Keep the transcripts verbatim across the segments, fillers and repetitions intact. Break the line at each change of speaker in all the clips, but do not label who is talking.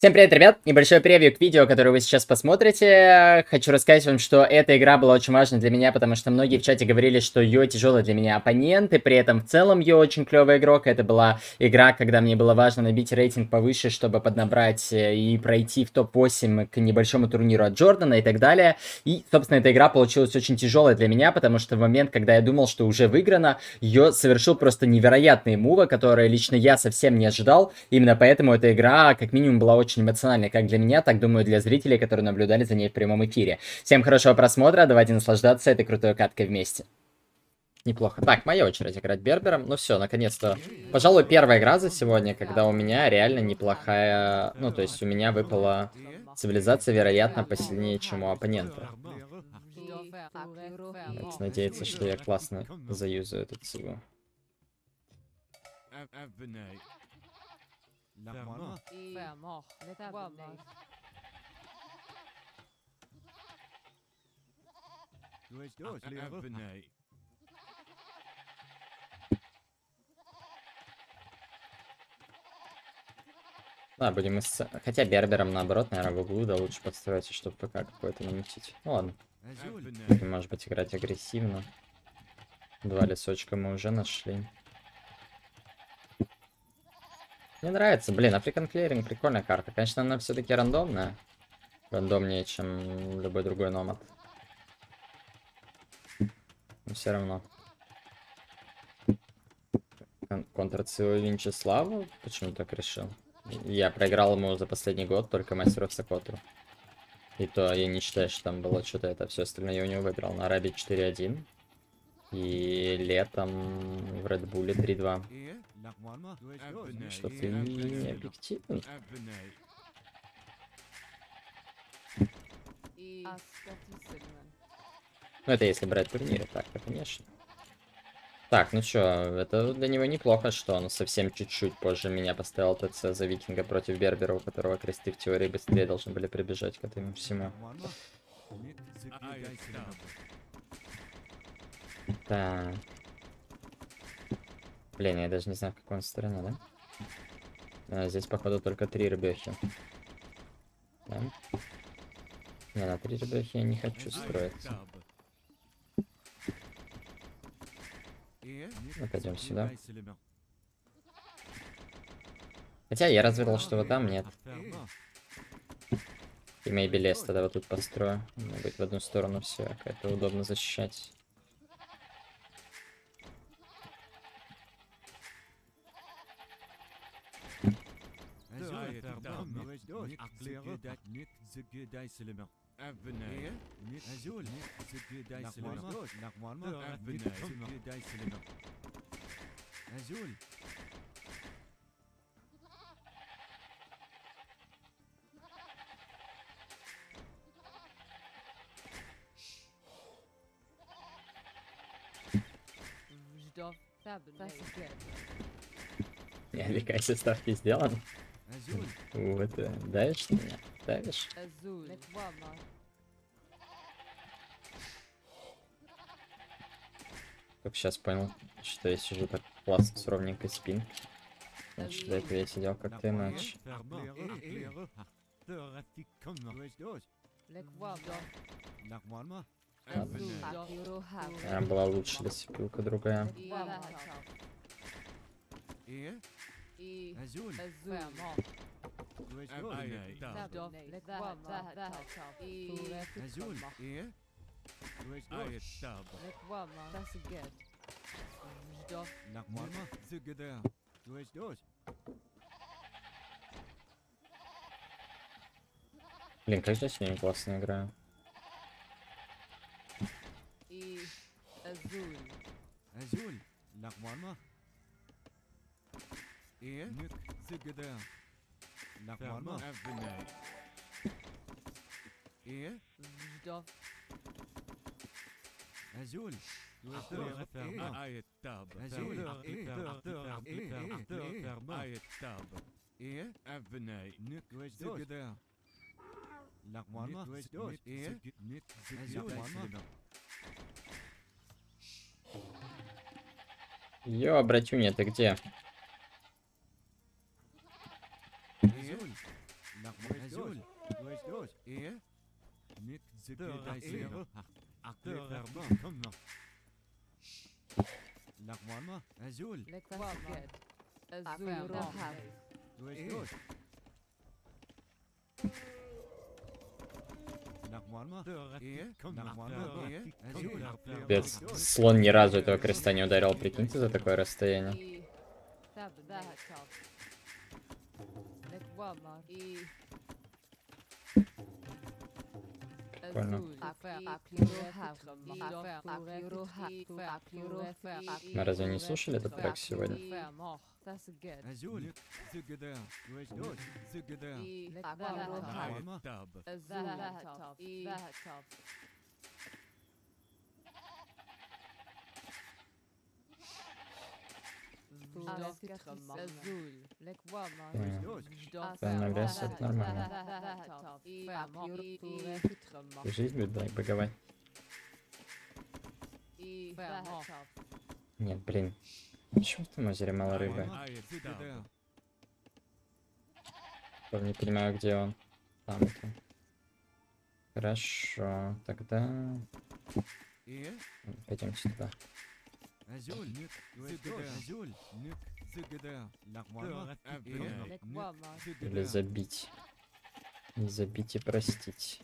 Всем привет, ребят! Небольшой превью к видео, которое вы сейчас посмотрите. Хочу рассказать вам, что эта игра была очень важна для меня, потому что многие в чате говорили, что Йо тяжелый для меня оппонент, и при этом в целом Йо очень клевый игрок. Это была игра, когда мне было важно набить рейтинг повыше, чтобы поднабрать и пройти в топ восемь к небольшому турниру от Джордана и так далее. И, собственно, эта игра получилась очень тяжелой для меня, потому что в момент, когда я думал, что уже выиграно, Йо совершил просто невероятные мувы, которые лично я совсем не ожидал. Именно поэтому эта игра, как минимум, была очень эмоциональной как для меня, так, думаю, для зрителей, которые наблюдали за ней в прямом эфире. Всем хорошего просмотра, давайте наслаждаться этой крутой каткой вместе. Неплохо. Так, моя очередь играть Бербером. Ну все, наконец-то. Пожалуй, первая игра за сегодня, когда у меня реально неплохая... Ну, то есть у меня выпала цивилизация, вероятно, посильнее, чем у оппонента. Давайте надеяться, что я классно заюзаю эту циву. Да, будем из... Хотя Бербером, наоборот, наверное, в углу, да, лучше подстроиться, чтобы ПК какой-то намутить. Ну ладно. Будем, может быть, играть агрессивно. Два лесочка мы уже нашли. Мне нравится, блин, African Clearing прикольная карта. Конечно, она все-таки рандомная. Рандомнее, чем любой другой номад. Но все равно. Кон Контр-Циву Винчеславу? Почему так решил? Я проиграл ему за последний год только мастеров Сокотру. И то я не считаю, что там было что-то это. Все остальное я у него выиграл. На Арабе четыре один. И летом в Red Bull три два. Что ты не объективен? Ну это если брать турниры, так-то конечно. Так, ну чё, это для него неплохо, что он совсем чуть-чуть позже меня поставил ТЦ за Викинга против Бербера, у которого кресты в теории быстрее должны были прибежать к этому всему. Так. Блин, я даже не знаю, в какой он стороне, да? А, здесь, походу, только три рыбехи. Да? Не, на три рыбехи я не хочу строиться. Ну, пойдем сюда. Хотя я разведал, что вот там нет. И maybe лес тогда вот тут построю. Может быть, в одну сторону все, как-то удобно защищать. Не отвлекайся, ставки сделаны. Вот, давишь на меня? Давишь? Только сейчас понял, что я сижу так классно с ровненькой спинкой. Значит, до этого я сидел как-то иначе. Наверное, была лучше лесопилка другая. Блин, как же я сегодня классно играю. Йо, братюня, ты где? Пец, слон ни разу этого креста не ударил, прикиньте, за такое расстояние. Прикольно. Мы разве не слушали этот трек сегодня? Навес, это нормально. Жизнь будет боговать. Нет, блин. Почему в этом озере мало рыбы? Я не понимаю, где он. Там это. Хорошо, тогда... Пойдемте туда. Или забить. Не забить и простить.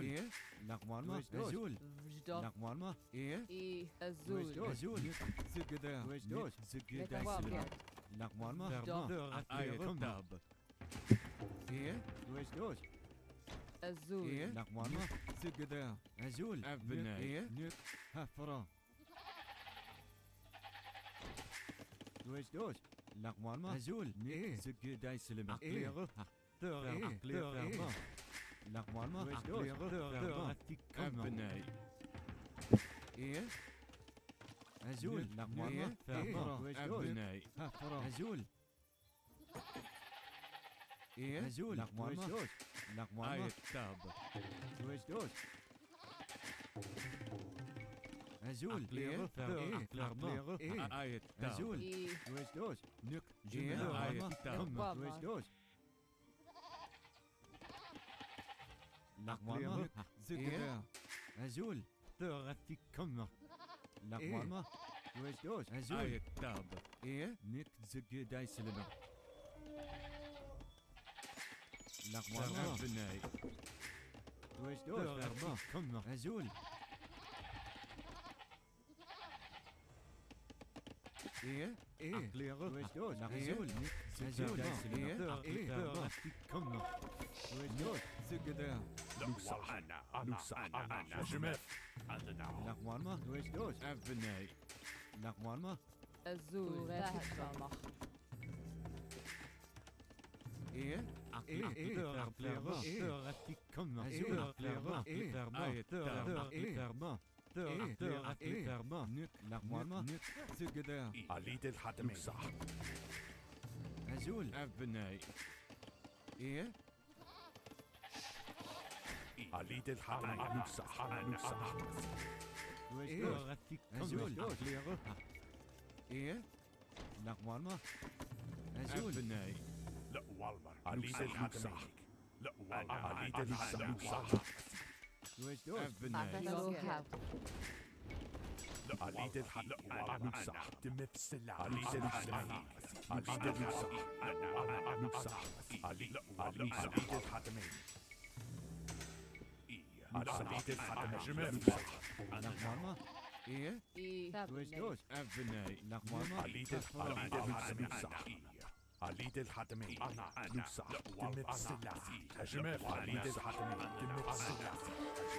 عليد الحتمي أنا نوسع دمت سلاسي هجمت عليد الحتمي دمت سلاسي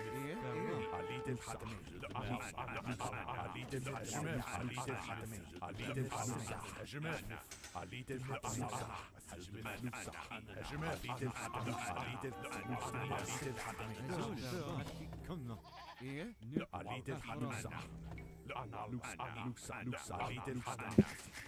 عليد الحتمي عليد الحتمي عليد الحتمي عليد الحتمي هجمت عليد الحتمي هجمت نوسع هجمت عليد الحتمي عليد الحتمي عليد الحتمي كنا إيه عليد الحتمي لا أنا نوسع نوسع نوسع عليد الحتمي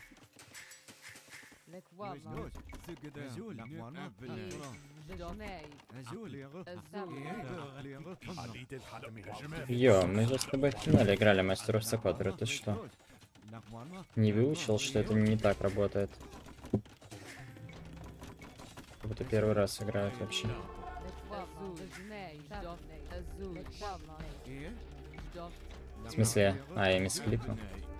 Йо, мы же с тобой в финале играли мастеров Сокотера, ты что? Не выучил, что это не так работает? Как будто первый раз играют вообще. В смысле? А, я мискликнул.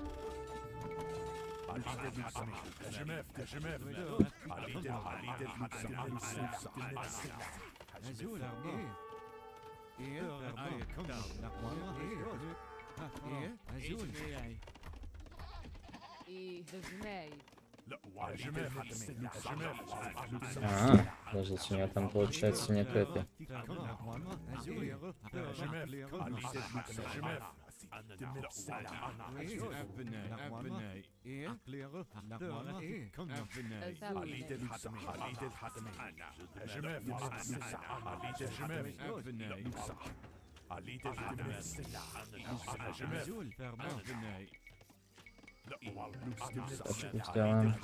А, подождите, у него там получается нету этой. Сделаем.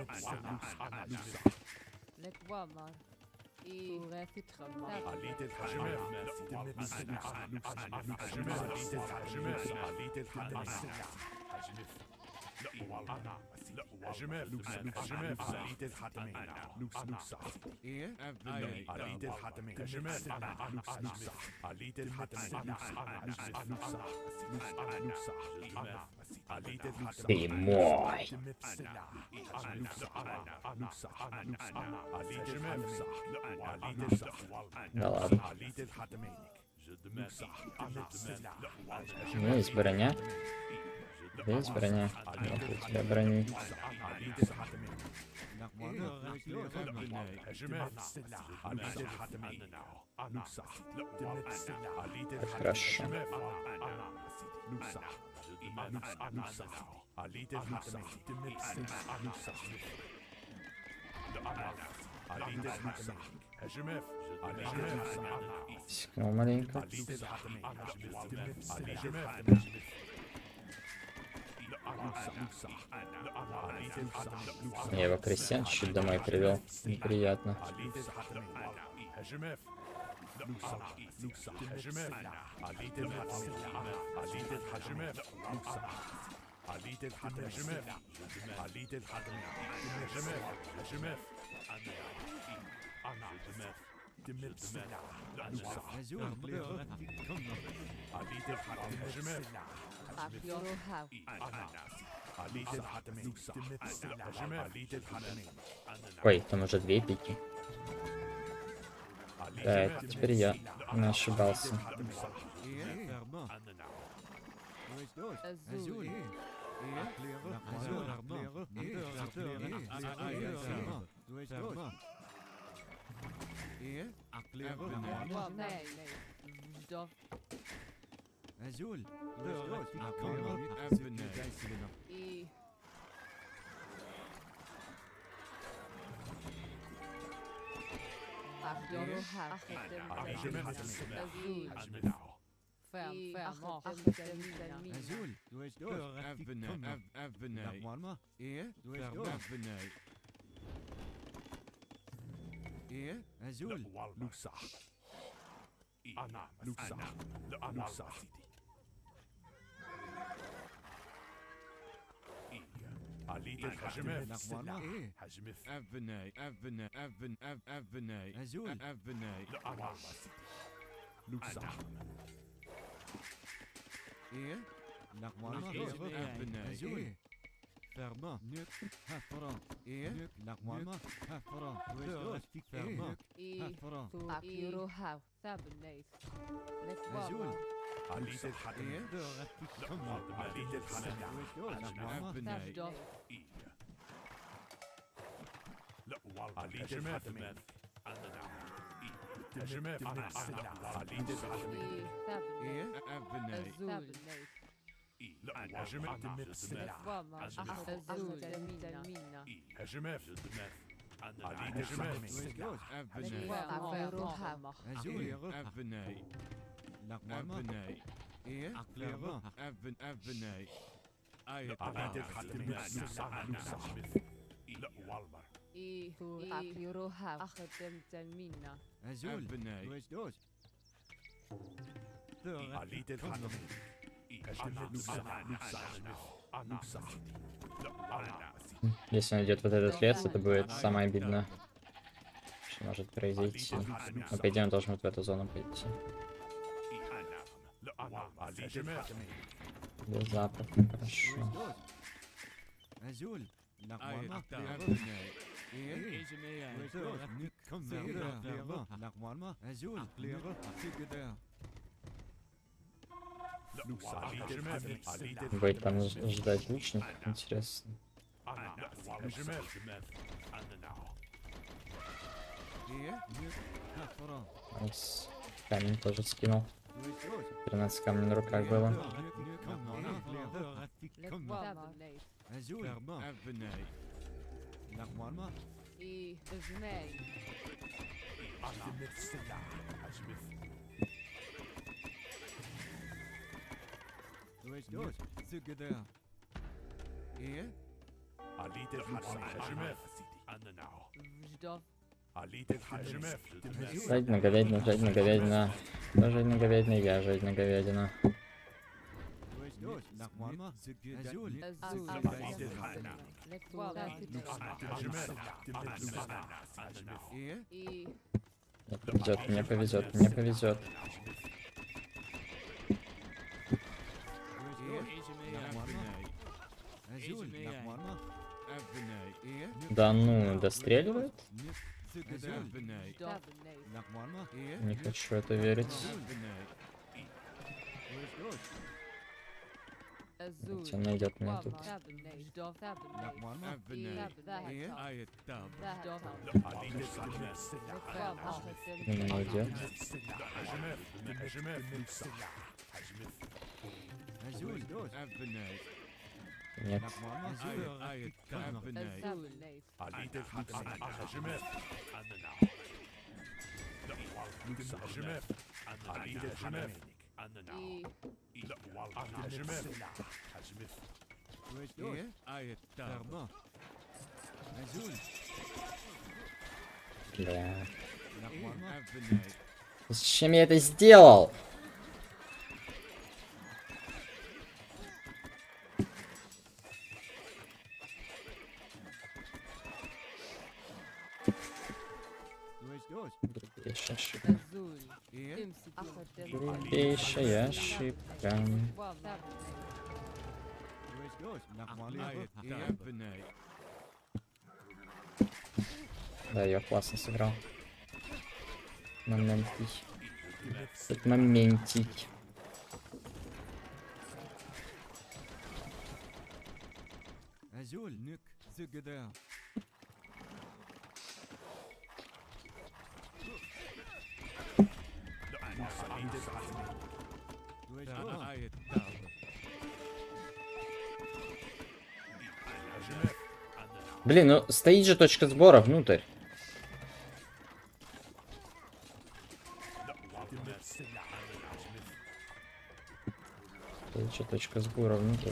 Ты мой. Да ладно. Ну, есть броня. Есть броня. Вот у тебя брони. Так, хорошо. Секнул маленько. Я его крестьян чуть-чуть домой привел. Неприятно. Ой, там уже две пики. Да, это теперь я не ошибался. Если он идет вот этот лес, это будет самое обидное. Что может произойти? Но по идее он должен вот в эту зону пойти. Без запаха, хорошо. Будет там ждать лучник, интересно. Найс. Камень тоже скинул. тринадцать камней на руках было. Жадина, говядина, жадина, говядина. Кто жадина, говядина? Я жадина, говядина. Мне повезет, мне повезет, мне повезет. Да ну, достреливает? Не хочу это верить. Хотя найдет меня тут. Не найдет. Нет. Бля. Зачем я это сделал? Грубейшая ошибка. Грубейшая ошибка. Да, я классно сыграл. Моментик. Тут моментик. Блин, ну стоит же точка сбора внутрь. Стоит же точка сбора внутрь.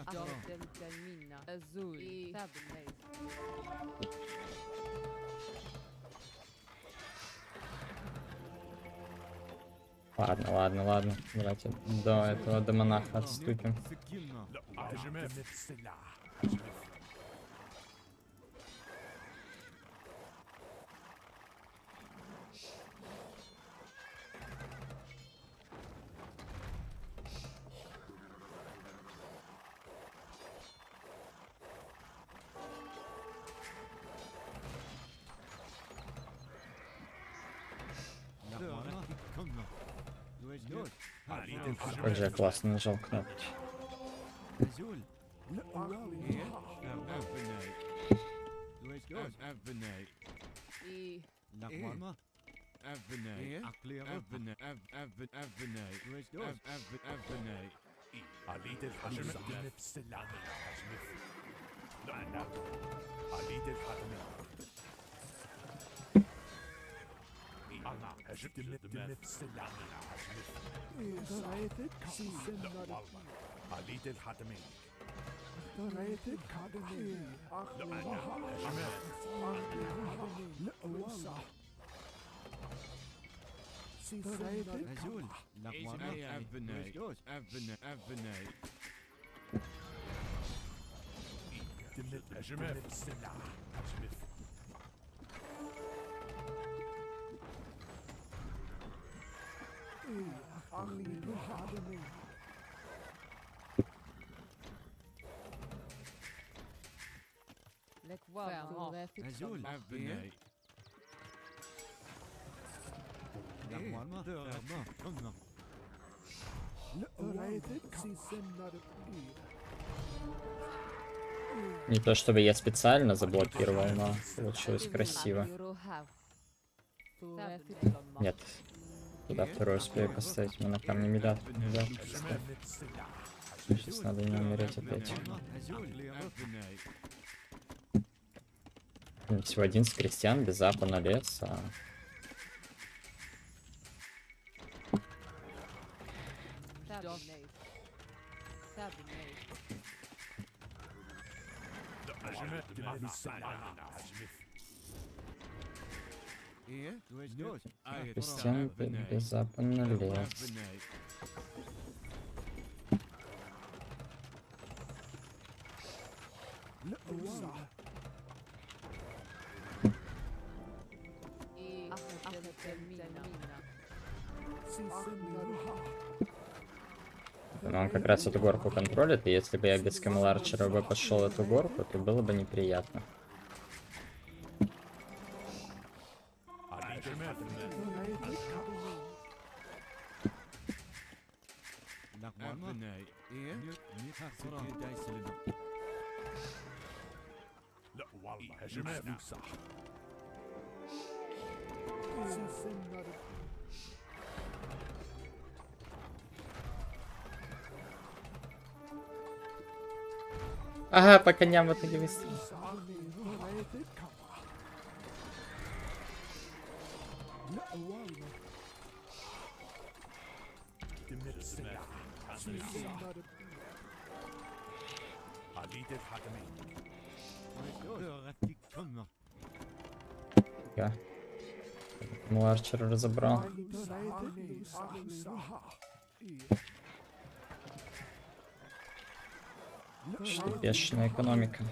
Ладно, ладно, ладно. Давайте до этого, до монаха отступим. Как же я классно нажал кнопки. Не то чтобы я специально заблокировал, но получилось красиво. Нет. Туда второй успею поставить, мне на камне медат. медат Сейчас надо не умереть опять. Всего одиннадцать крестьян без запа на лес. А... Крестьян без запа на лес. Но он как раз эту горку контролит, и если бы я без Камеларчера бы пошел эту горку, то было бы неприятно. Ага, по коням в итоге выстрелил. Я Муарчера разобрал. Что бешеная экономика.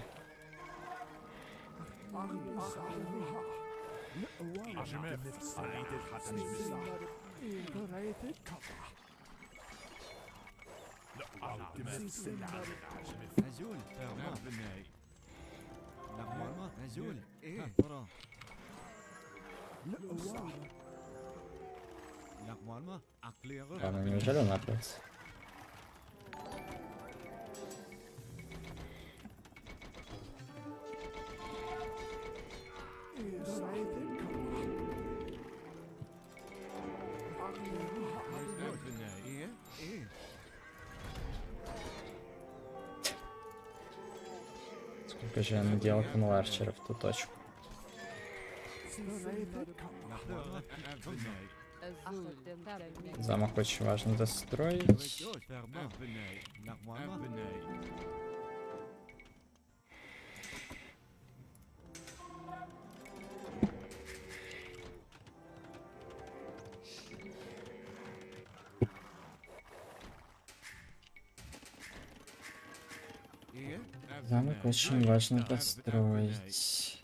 Ладно, неужели он напился? Сколько же я наделал Камеларчера в ту точку. Замок очень важно достроить. Замок очень важно достроить.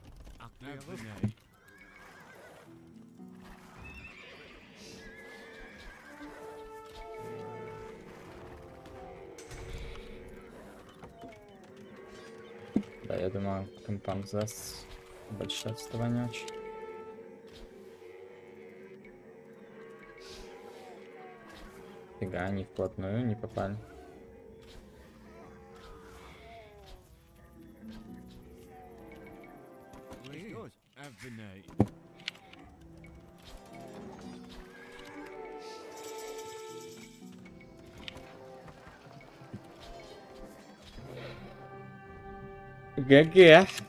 Да, я думаю, компанк даст большое отставание очень. Фига, они вплотную не попали. ГГ.